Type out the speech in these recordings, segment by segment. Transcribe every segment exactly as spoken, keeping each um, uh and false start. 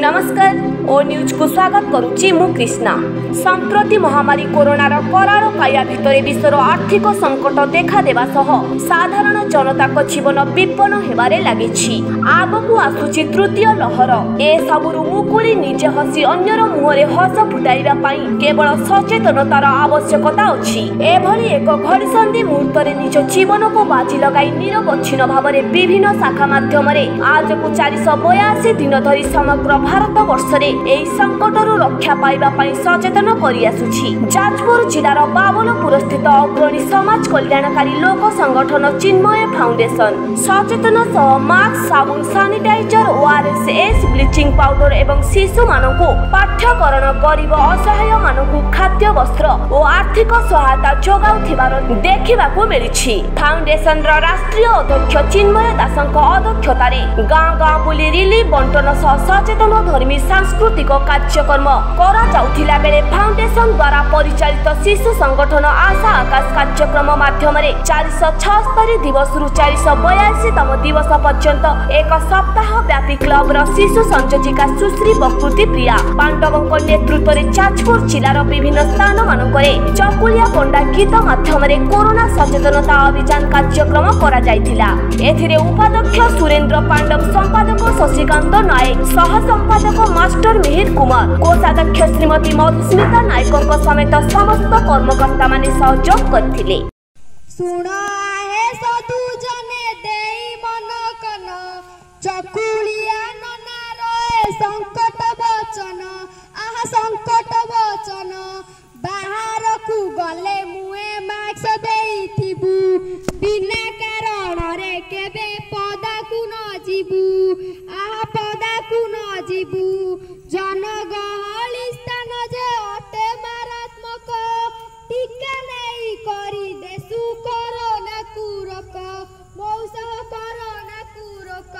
नमस्कार ओ न्यूज को स्वागत करुच्ची मु कृष्णा। संप्रति महामारी कोरोनार कराल काया भितर विश्वर आर्थिक संकट देखा देवा सह साधारण जनता को जीवन विपन्न हेबारे लागिछि। आगकु आसुछि तृतीय लहर। ए सबुरु मुकुली निजे हसी अन्यर मुहरे हस फुटाइबा पई केवल सचेतनतार आवश्यकता अछि। एभली एक घड़ीसंधि मुहूर्तरे निज जीवन को बाजी लगाई निरवच्छिन्न भावरे विभिन्न शाखा माध्यम आज को चार सौ बयासी दिन धरी समग्र भारत वर्षरे एई संकटरु रक्षा पाइबा पई सचेतन करि आसुछि। जाजपुर जिलार बावलपुर स्थित अग्रणी समाज कल्याणकारी लोक संगठन चिन्मय फाउंडेशन सचेतन सह मास्क साबुन सानिटाइजर ओआरएस ब्लीचिंग पाउडर एवं शिशु मानकु पाठ्यकरण गरीब असहाय मानकु खाद्य वस्त्र और आर्थिक सहायता जोगाउथिबार देखिबाकु मिलिछि। फाउंडेशन रा राष्ट्रीय अध्यक्ष चिन्मय दासଙ୍କ अध्यक्षतारे गाँ गाँ बुली रिलीफ बंटन सह सचेतन धर्मी सांस्कृतिक कार्यक्रम करा जाउथिला बेले फाउंडेशन द्वारा परिचालित शिशु संगठन आशा आकाश कार्यक्रम माध्यम चार सौ छहत्तर दिवस रु चार सौ बयासी तम दिवस पर्यंत एक सप्ताह व्यापी क्लब र शिशु संयोजिका सुश्री प्रकृति प्रिया पांडवଙ୍କ नेतृत्व में जाजपुर जिलार विभिन्न स्थान मानकरे चकुलिया पंडा गीत माध्यम कोरोना सचेतनता अभियान कार्यक्रम करा जायतिला। एथिरे उपाध्यक्ष सुरेंद्र पांडव संपादक शशिकांत नायक सह संपादक मास्टर मिहिर कुमार कोषाध्यक्ष श्रीमती मधुस्मिता नायक समेत समस्त कर्मकर्ता माने सहयोग करथिले। सुना है सदु जने देई मन कन चकुलिया नना रे संकट वचन आहा संकट वचन बाहर को गले मुए माक्स देइथिबु बिना कारण रे केबे पदा को न जीबू आहा पदा को न जीबू जनगहली स्थान जे अटे मारात्मक टीका नहीं करी देसु कोरोना को रोक मौसह कोरोना को रोक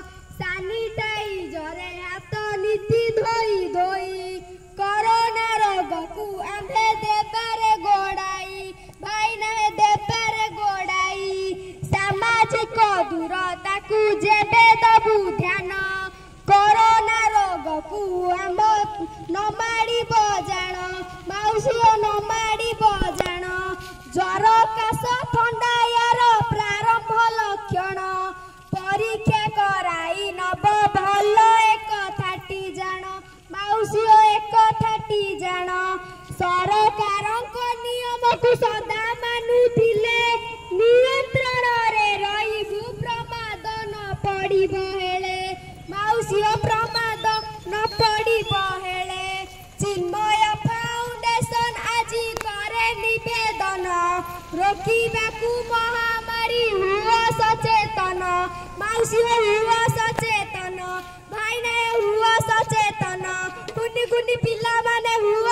सानिटाइजर हाथ नीति धोई धोई कोरोना रोग को आंधे देबारे गोड़ाई भाई नहीं देबारे गोड़ाई सामाजिक दूरता को जेबे दबु ध्यान कोरोना रोग को आम नमाड़ी बजाण मौसी नमाड़ी बजाण ज्वर काश थंडा यार प्रारंभ लक्षण परीक्षा कराई नब भल एक थाटी जान मौसी एक थाटी जान सरकार नियम को सदा मानुथिले नियंत्रण रे रहिबु प्रमाद न पड़िब हेले मौसी प्रमाद न पड़िब हेले चिन्मय फाउंडेशन आज करे निवेदन रोकिबाकु महामारी हुआ सचेतन मौसी हुआ सचेतन भाई ने हुआ सचेतन कुनी कुनी पिला माने